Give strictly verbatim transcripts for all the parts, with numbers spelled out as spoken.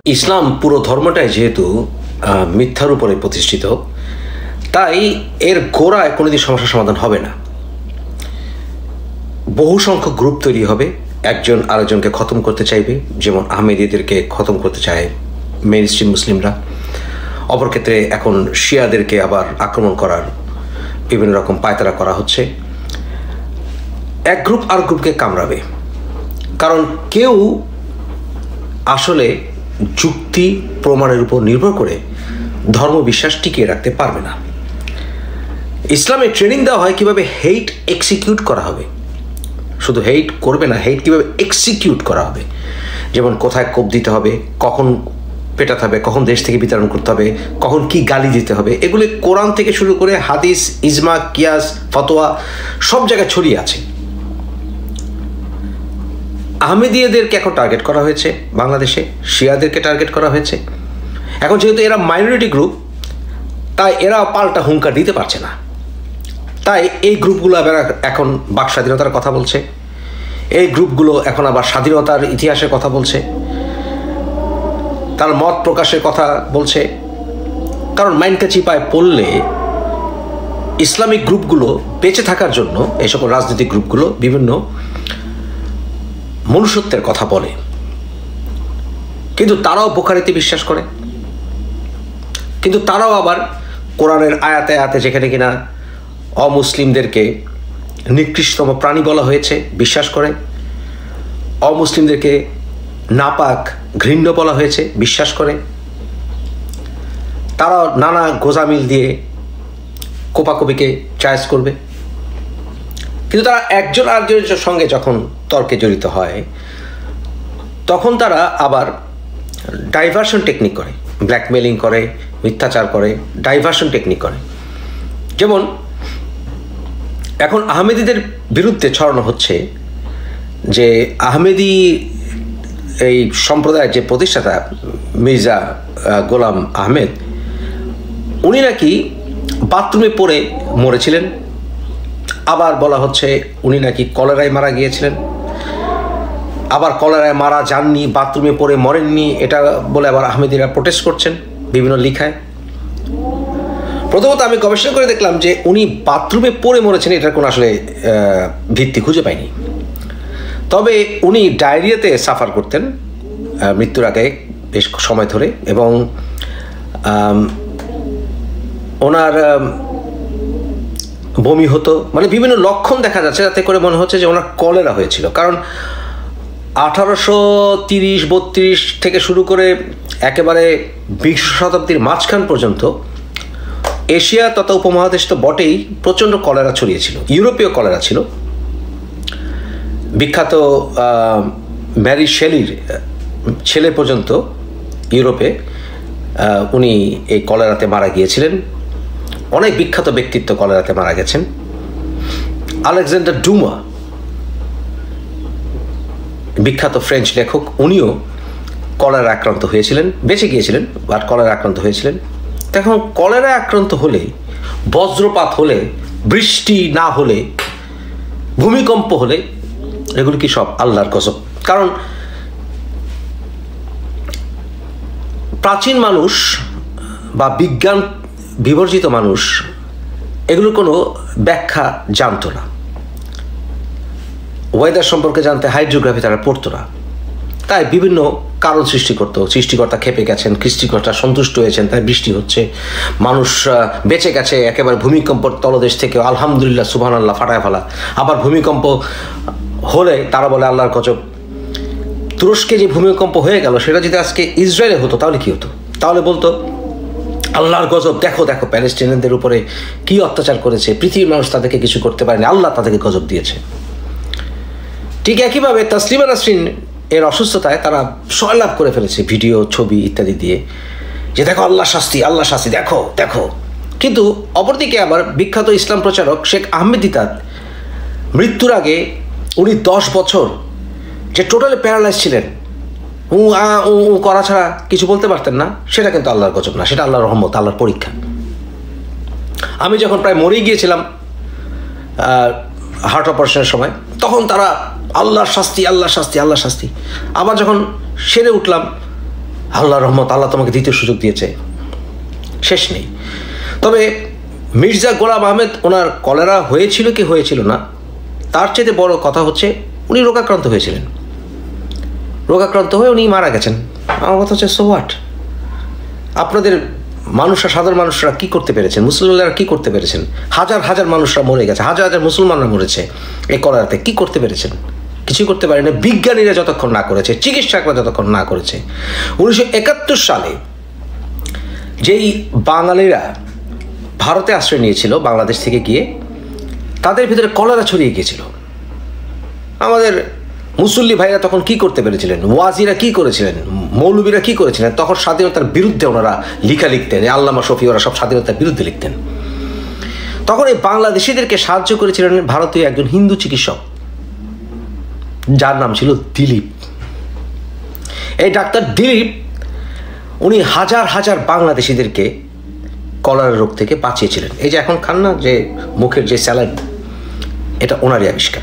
ইসলাম পুরো ধর্মটাই যেহেতু মিথ্যার উপরে প্রতিষ্ঠিত, তাই এর গোড়ায় কোনোদিন সমস্যার সমাধান হবে না। বহু সংখ্যক গ্রুপ তৈরি হবে, একজন আরেকজনকে খতম করতে চাইবে, যেমন আহমেদীদেরকে খতম করতে চায় মেইন স্ট্রিম মুসলিমরা। অপর ক্ষেত্রে এখন শিয়াদেরকে আবার আক্রমণ করার বিভিন্ন রকম পায়তারা করা হচ্ছে। এক গ্রুপ আর গ্রুপকে কামড়াবে, কারণ কেউ আসলে যুক্তি প্রমাণের উপর নির্ভর করে ধর্মবিশ্বাস টিকিয়ে রাখতে পারবে না। ইসলামে ট্রেনিং দেওয়া হয় কীভাবে হেইট এক্সিকিউট করা হবে, শুধু হেইট করবে না, হেইট কীভাবে এক্সিকিউট করা হবে, যেমন কোথায় কোপ দিতে হবে, কখন পেটাতে হবে, কখন দেশ থেকে বিতরণ করতে হবে, কখন কি গালি দিতে হবে, এগুলি কোরআন থেকে শুরু করে হাদিস, ইজমা, কিয়াস, ফতোয়া সব জায়গায় ছড়িয়ে আছে। আহমেদীয়দেরকে এখন টার্গেট করা হয়েছে বাংলাদেশে, শিয়াদেরকে টার্গেট করা হয়েছে। এখন যেহেতু এরা মাইনরিটি গ্রুপ, তাই এরা পাল্টা হুঙ্কার দিতে পারছে না। তাই এই গ্রুপগুলো আবার এখন বাক স্বাধীনতার কথা বলছে, এই গ্রুপগুলো এখন আবার স্বাধীনতার ইতিহাসের কথা বলছে, তার মত প্রকাশের কথা বলছে। কারণ মাইনকা চিপায় পড়লে ইসলামিক গ্রুপগুলো বেঁচে থাকার জন্য এই সকল রাজনৈতিক গ্রুপগুলো বিভিন্ন মনুষ্যত্বের কথা বলে, কিন্তু তারাও বোখারিতে বিশ্বাস করে, কিন্তু তারাও আবার কোরআনের আয়াতে আয়াতে যেখানে কিনা অমুসলিমদেরকে নিকৃষ্টতম প্রাণী বলা হয়েছে বিশ্বাস করে, অমুসলিমদেরকে নাপাক ঘৃণ্য বলা হয়েছে বিশ্বাস করে। তারাও নানা গোজামিল দিয়ে কোপাকপিকে চয়েস করবে, কিন্তু তারা একজন আরেকজনের সঙ্গে যখন তর্কে জড়িত হয় তখন তারা আবার ডাইভার্সন টেকনিক করে, ব্ল্যাকমেলিং করে, মিথ্যাচার করে, ডাইভার্সন টেকনিক করে। যেমন এখন আহমেদীদের বিরুদ্ধে ছড়ানো হচ্ছে যে আহমেদী এই সম্প্রদায়ের যে প্রতিষ্ঠাতা মির্জা গোলাম আহমেদ, উনি নাকি বাথরুমে পড়ে মরেছিলেন। আবার বলা হচ্ছে উনি নাকি কলেরায় মারা গিয়েছিলেন, আবার কলেরায় মারা যাননি, বাথরুমে পড়ে মরেননি, এটা বলে আবার আহমেদীরা প্রোটেস্ট করছেন বিভিন্ন লিখায়। প্রথমত আমি গবেষণা করে দেখলাম যে উনি বাথরুমে পড়ে মরেছেন এটার কোনো আসলে ভিত্তি খুঁজে পাইনি। তবে উনি ডায়রিয়াতে সাফার করতেন মৃত্যুর আগে বেশ সময় ধরে, এবং ওনার বমি হতো, মানে বিভিন্ন লক্ষণ দেখা যাচ্ছে, যাতে করে মনে হচ্ছে যে ওনার কলেরা হয়েছিল। কারণ আঠারোশো তিরিশ বত্রিশ থেকে শুরু করে একেবারে বিংশ শতাব্দীর মাঝখান পর্যন্ত এশিয়া তথা উপমহাদেশ তো বটেই প্রচণ্ড কলেরা ছড়িয়েছিল, ইউরোপীয় কলেরা ছিল। বিখ্যাত ম্যারি শেলির ছেলে পর্যন্ত ইউরোপে উনি এই কলেরাতে মারা গিয়েছিলেন। অনেক বিখ্যাত ব্যক্তিত্ব কলেরাতে মারা গেছেন। আলেকজান্ডার ডুমা, বিখ্যাত ফ্রেঞ্চ লেখক, উনিও কলেরা আক্রান্ত হয়েছিলেন, বেঁচে গিয়েছিলেন, বাট কলেরা আক্রান্ত হয়েছিলেন। এখন কলেরা আক্রান্ত হলে, বজ্রপাত হলে, বৃষ্টি না হলে, ভূমিকম্প হলে, এগুলো কি সব আল্লাহর গজব? কারণ প্রাচীন মানুষ বা বিজ্ঞান বিবর্জিত মানুষ এগুলোর কোনো ব্যাখ্যা জানতো না, ওয়েদার সম্পর্কে জানতে হাইড্রোগ্রাফি তারা পড়তো না, তাই বিভিন্ন কারণ সৃষ্টি করতো। সৃষ্টিকর্তা খেপে গেছেন, সৃষ্টিকর্তা সন্তুষ্ট হয়েছেন, তাই বৃষ্টি হচ্ছে, মানুষ বেঁচে গেছে একেবারে ভূমিকম্পর তলদেশ থেকে, আলহামদুলিল্লাহ সুবহানাল্লাহ ফাটায় ফেলা। আবার ভূমিকম্প হলে তারা বলে আল্লাহর গজব। তুরস্কে যে ভূমিকম্প হয়ে গেল সেটা যদি আজকে ইসরায়েলে হতো তাহলে কি হতো? তাহলে বলতো আল্লাহর গজব, দেখো দেখো প্যালেস্টাইনদের উপরে কি অত্যাচার করেছে, পৃথিবীর মানুষ তাদেরকে কিছু করতে পারেনি, আল্লাহ তাদেরকে গজব দিয়েছে। ঠিক একইভাবে তাসলিমা নাসরিন এর অসুস্থতায় তারা সয়লাভ করে ফেলেছে ভিডিও, ছবি ইত্যাদি দিয়ে, যে দেখো আল্লাহ শাস্তি, আল্লাহ শাস্তি, দেখো দেখো। কিন্তু অপরদিকে আবার বিখ্যাত ইসলাম প্রচারক শেখ আহমেদ তার মৃত্যুর আগে উনি দশ বছর যে টোটালি প্যারালাইজ ছিলেন, উ আ উ করা ছাড়া কিছু বলতে পারতেন না, সেটা কিন্তু আল্লাহর গজব না, সেটা আল্লাহর রহমত, আল্লাহর পরীক্ষা। আমি যখন প্রায় মরেই গিয়েছিলাম হার্ট অপারেশনের সময়, তখন তারা আল্লাহর শাস্তি, আল্লাহর শাস্তি, আল্লাহর শাস্তি। আবার যখন সেরে উঠলাম আল্লাহ রহমত, আল্লাহ তোমাকে দ্বিতীয় সুযোগ দিয়েছে, শেষ নেই। তবে মির্জা গোলাম আহমেদ ওনার কলেরা হয়েছিল কি হয়েছিল না, তার চেয়ে বড় কথা হচ্ছে উনি রোগাক্রান্ত হয়েছিলেন। রোগাক্রান্ত হয়ে উনি মারা গেছেন। আমার কথা হচ্ছে সো হোয়াট? আপনাদের মানুষরা, সাধারণ মানুষরা কি করতে পেরেছেন? মুসলিমরা কি করতে পেরেছেন? হাজার হাজার মানুষরা মরে গেছে, হাজার হাজার মুসলমানরা মরেছে এই কলেরাতে। কি করতে পেরেছেন? কিছু করতে পারে না। বিজ্ঞানীরা যতক্ষণ না করেছে, চিকিৎসকরা যতক্ষণ না করেছে। উনিশশো একাত্তর সালে যেই বাঙালিরা ভারতে আশ্রয় নিয়েছিল বাংলাদেশ থেকে গিয়ে, তাদের ভিতরে কলেরা ছড়িয়ে গিয়েছিল। আমাদের মুসল্লি ভাইরা তখন কি করতে পেরেছিলেন? ওয়াজিরা কি করেছিলেন? মৌলবীরা কি করেছিলেন? তখন স্বাধীনতার বিরুদ্ধে ওনারা লিখা লিখতেন। আল্লামা শফি ওরা সব স্বাধীনতার বিরুদ্ধে লিখতেন। তখন এই বাংলাদেশিদেরকে সাহায্য করেছিলেন ভারতীয় একজন হিন্দু চিকিৎসক, যার নাম ছিল দিলীপ। এই ডাক্তার দিলীপ উনি হাজার হাজার বাংলাদেশিদেরকে কলেরা রোগ থেকে বাঁচিয়েছিলেন। এই যে এখন খান না যে মুখের যে স্যালাড, এটা ওনারই আবিষ্কার।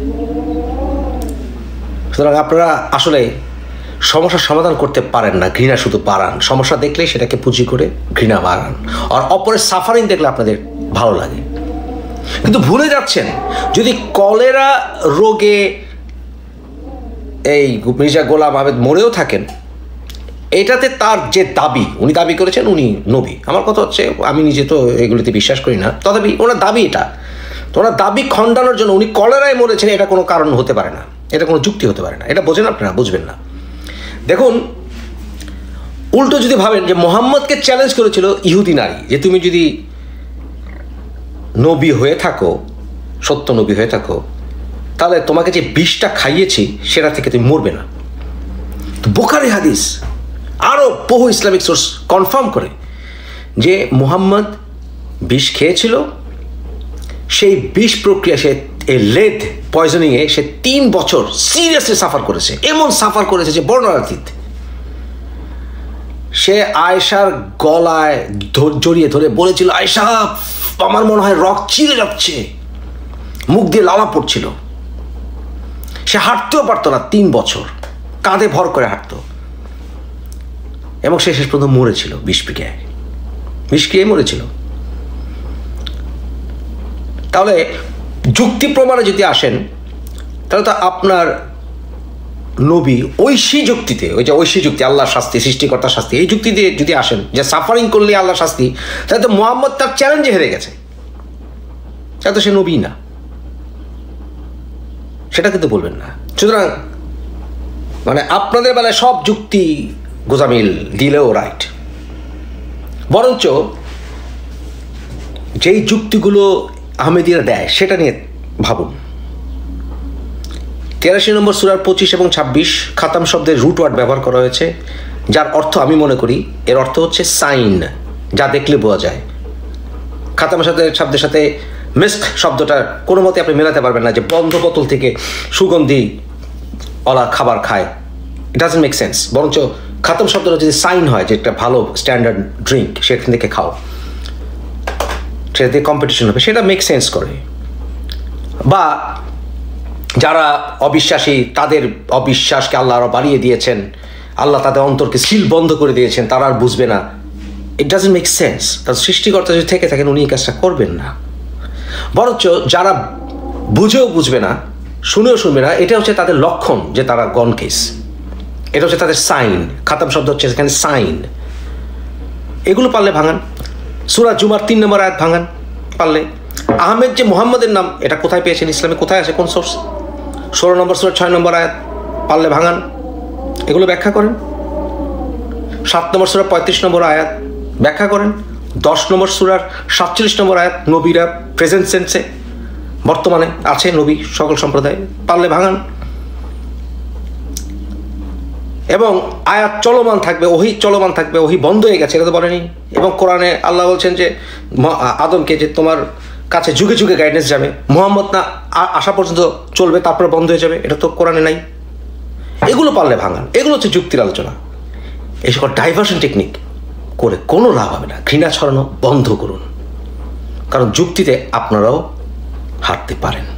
সুতরাং আপনারা আসলে সমস্যার সমাধান করতে পারেন না, ঘৃণা শুধু বাড়ান। সমস্যা দেখলে সেটাকে পুঁজি করে ঘৃণা বাড়ান, আর অপরের সাফারিং দেখলে আপনাদের ভালো লাগে। কিন্তু ভুলে যাচ্ছেন, যদি কলেরা রোগে এই মির্জা গোলাম আহমেদ মরেও থাকেন, এটাতে তার যে দাবি, উনি দাবি করেছেন উনি নবী। আমার কথা হচ্ছে, আমি নিজে তো এগুলিতে বিশ্বাস করি না, তথাপি ওনার দাবি এটা। তো ওনার দাবি খণ্ডানোর জন্য উনি কলেরায় মরেছেন, এটা কোনো কারণ হতে পারে না, এটা কোনো যুক্তি হতে পারে না। এটা বোঝেন আপনারা? বুঝবেন না। দেখুন, উল্টো যদি ভাবেন যে মোহাম্মদকে চ্যালেঞ্জ করেছিল ইহুদি নারী, যে তুমি যদি নবী হয়ে থাকো, সত্য নবী হয়ে থাকো, তাহলে তোমাকে যে বিষটা খাইয়েছি সেটা থেকে তুমি মরবে না। তো বুখারী হাদিস আরও বহু ইসলামিক সোর্স কনফার্ম করে যে মুহাম্মদ বিষ খেয়েছিল। সেই বিষ প্রক্রিয়া, সে এই লেদ পয়জনিংয়ে সে তিন বছর সিরিয়াসলি সাফার করেছে। এমন সাফার করেছে যে বর্ণনাতীত। সে আয়েশার গলায় জড়িয়ে ধরে বলেছিল, আয়েশা আমার মনে হয় রক চিরে যাচ্ছে, মুখ দিয়ে লালা পড়ছিল। সে হাঁটতেও পারতো না তিন বছর, কাঁধে ভর করে হাঁটতো, এবং সে শেষ পর্যন্ত মরেছিল বিষক্রিয়ায়। বিষক্রিয়ায় মরেছিল। তাহলে যুক্তি প্রমাণে যদি আসেন, তাহলে তো আপনার নবী ঐশী যুক্তিতে, ওই যে ঐশী যুক্তি, আল্লাহর শাস্তি, সৃষ্টিকর্তার শাস্তি, এই যুক্তি দিয়ে যদি আসেন যে সাফারিং করলে আল্লাহর শাস্তি, তাহলে তো মুহাম্মদ তার চ্যালেঞ্জে হেরে গেছে, তাহলে তো সে নবী না। সেটা কিন্তু বলবেন না। সুতরাং মানে আপনাদের বেলায় সব যুক্তি গোজামিল দিলেও রাইট, বরঞ্চ যেই যুক্তিগুলো আহমেদিরা দেয় সেটা নিয়ে ভাবুন। তেরাশি নম্বর সূরার পঁচিশ এবং ছাব্বিশ খাতাম শব্দের রুট ওয়ার্ড ব্যবহার করা হয়েছে, যার অর্থ আমি মনে করি এর অর্থ হচ্ছে সাইন, যা দেখলে বোঝা যায়। খাতাম শব্দের শব্দের সাথে মিস্ক শব্দটা কোনো মতে আপনি মেলাতে পারবেন না, যে বন্ধ বোতল থেকে সুগন্ধি ওলা খাবার খায়, ইট ডাজন্ট মেক সেন্স। বরঞ্চ খাতাম শব্দটা যদি সাইন হয় যে একটা ভালো স্ট্যান্ডার্ড ড্রিঙ্ক, সেখান থেকে খাও, সেটা দিয়ে কম্পিটিশন হবে, সেটা মেক সেন্স করে। বা যারা অবিশ্বাসী, তাদের অবিশ্বাসকে আল্লাহ আরও বাড়িয়ে দিয়েছেন, আল্লাহ তাদের অন্তরকে সিল বন্ধ করে দিয়েছেন, তারা আর বুঝবে না, ইট ডাজন্ট মেক সেন্স। তার সৃষ্টিকর্তা যদি থেকে থাকেন, উনি এই কাজটা করবেন না। বরঞ্চ যারা বুঝেও বুঝবে না, শুনেও শুনবে না, এটা হচ্ছে তাদের লক্ষণ যে তারা গন কেস, এটা হচ্ছে তাদের সাইন। খাতাম শব্দ হচ্ছে এখানে সাইন। এগুলো পারলে ভাঙান। সূরা জুমার তিন নম্বর আয়াত ভাঙান পারলে। আহমেদ যে মুহাম্মদের নাম, এটা কোথায় পেয়েছেন ইসলামে, কোথায় আছে, কোন সোর্স? ষোলো নম্বর সূরা ছয় নম্বর আয়াত পারলে ভাঙান, এগুলো ব্যাখ্যা করেন। সাত নম্বর সূরা পঁয়ত্রিশ নম্বর আয়াত ব্যাখ্যা করেন। দশ নম্বর সূরার সাতচল্লিশ নম্বর আয়াত, নবীরা প্রেজেন্ট সেন্সে বর্তমানে আছে, নবী সকল সম্প্রদায়, পারলে ভাঙান। এবং আয়াত চলমান থাকবে, ওহি চলমান থাকবে, ওহি বন্ধ হয়ে গেছে, এটা তো বলেনি। এবং কোরআনে আল্লাহ বলছেন যে আদমকে যে তোমার কাছে যুগে যুগে গাইডেন্স যাবে, মুহাম্মদ না আসা পর্যন্ত চলবে, তারপরে বন্ধ হয়ে যাবে, এটা তো কোরআনে নাই। এগুলো পারলে ভাঙান। এগুলো হচ্ছে যুক্তির আলোচনা। এই সকল ডাইভার্সন টেকনিক করে কোনো লাভ হবে না। ঘৃণা ছড়ানো বন্ধ করুন, কারণ যুক্তিতে আপনারাও হারতে পারেন।